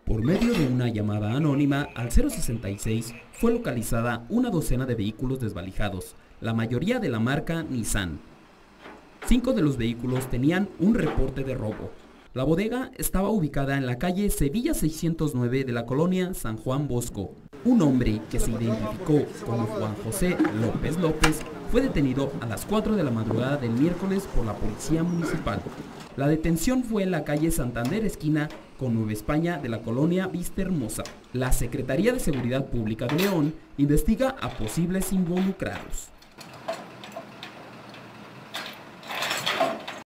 Por medio de una llamada anónima al 066 fue localizada una docena de vehículos desvalijados, la mayoría de la marca Nissan. 5 de los vehículos tenían un reporte de robo. La bodega estaba ubicada en la calle Sevilla 609 de la colonia San Juan Bosco. Un hombre que se identificó como Juan José López López fue detenido a las 4 de la madrugada del miércoles por la policía municipal. La detención fue en la calle Santander esquina con Nueva España de la colonia Vista Hermosa. La Secretaría de Seguridad Pública de León investiga a posibles involucrados.